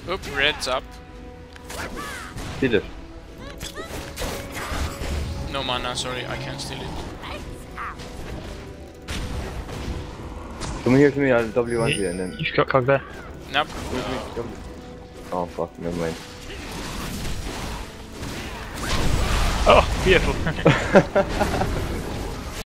Oop, red's up. Steal it. No mana, sorry, I can't steal it. Come here to me, I'll W1 to you and then... You've got cog there. Nope. Oh fuck, never mind. Oh, beautiful.